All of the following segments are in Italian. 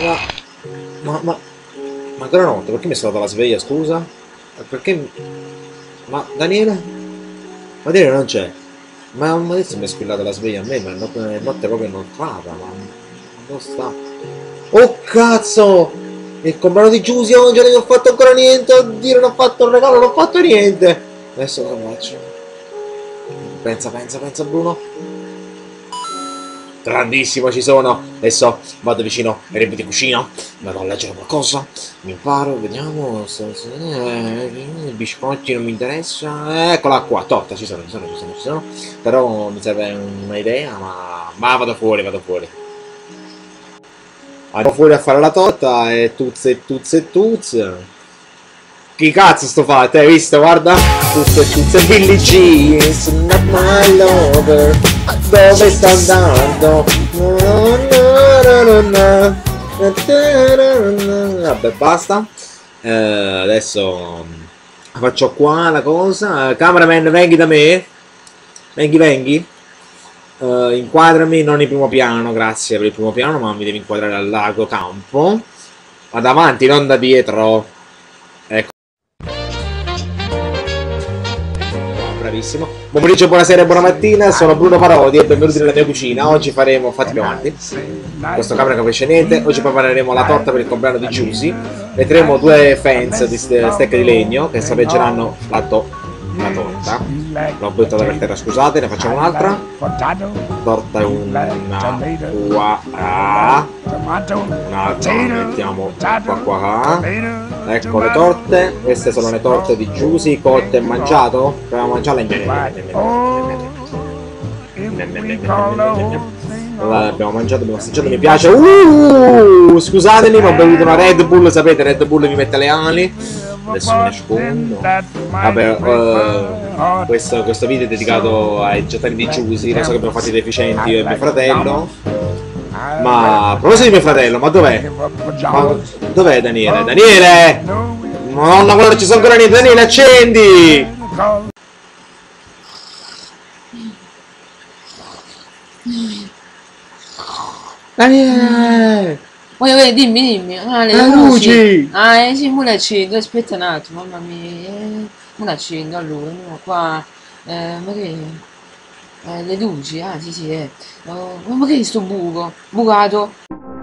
Ma ancora una volta, perché mi è stata la sveglia, scusa? Perché... Ma Daniele? Ma Daniele non c'è. Ma adesso mi è squillata la sveglia a me, ma è notte proprio inoltrata, ma... Dove sta? Oh cazzo! Il compleanno di Giusy oggi non ho fatto ancora niente, oddio non ho fatto un regalo, non ho fatto niente! Adesso cosa faccio? Pensa Bruno. Grandissimo ci sono. Adesso vado vicino ai libri di cucina, vado a leggere qualcosa, mi imparo, vediamo. I biscotti non mi interessa. Eccola qua, torta, ci sono. Però mi serve un'idea, ma vado fuori, vado fuori. Andiamo fuori a fare la torta e tuzze. Chi cazzo sto fate? Hai visto? Guarda. Tuzze Billie Jeans, not my lover. Dove sta andando? Vabbè, basta. Adesso faccio qua la cosa. Cameraman, vengi da me. Vengi. Inquadrami non il primo piano, grazie per il primo piano, ma mi devi inquadrare al largo campo. Ma davanti, non da dietro. Ecco. Bravissimo. Buon pomeriggio, buonasera e buona mattina, sono Bruno Parodi e benvenuti nella mia cucina. Oggi faremo, fatti più avanti, questo camera non capisce niente. Oggi prepareremo la torta per il compleanno di Giusy. Metteremo 2 fans di stecche di legno che sorreggeranno la torta. L'ho buttata per terra, scusate, ne facciamo un'altra. Torta è un'altra, mettiamo qua. Ecco le torte, queste sono le torte di Giusy, cotte e mangiato. Proviamo a mangiarle allora, abbiamo mangiato, abbiamo assaggiato, mi piace. Scusatemi, ma ho bevuto una Red Bull, sapete, Red Bull mi mette le ali. Adesso me ne nascondo. Vabbè, questo video è dedicato ai giocatori di Giusy. Non so che abbiamo fatto i deficienti io e mio fratello. Ma a proposito di mio fratello, ma dov'è? Dov'è Daniele? Daniele! Madonna, guarda, ci sono ancora niente. Daniele, accendi! Daniele! Dimmi. Ah, le luci! Ah, sì, mo le accendo, aspetta un attimo, mamma mia. Mo le accendo, allora, andiamo qua. Ma che... le luci, ah, sì. Ma che è sto buco? Bucato?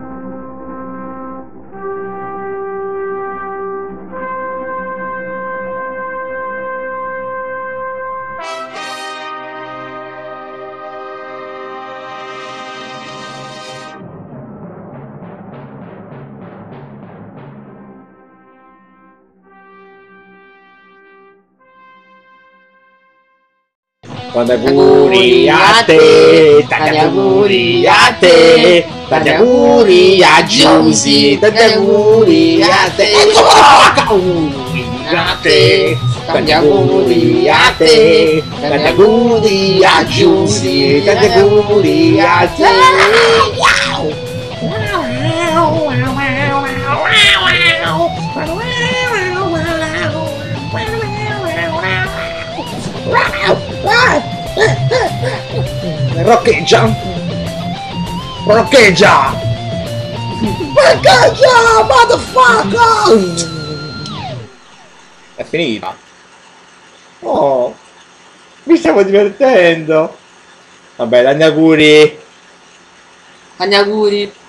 Tanti auguri a te, tanti auguri a te, tanti auguri a Giusy, tanti auguri a te, tanti auguri a te, tanti auguri a Giusy, tanti auguri a te. Roccheggia! Motherfucker! È finita. Oh, mi stavo divertendo. Vabbè, tanti auguri. Tanti auguri.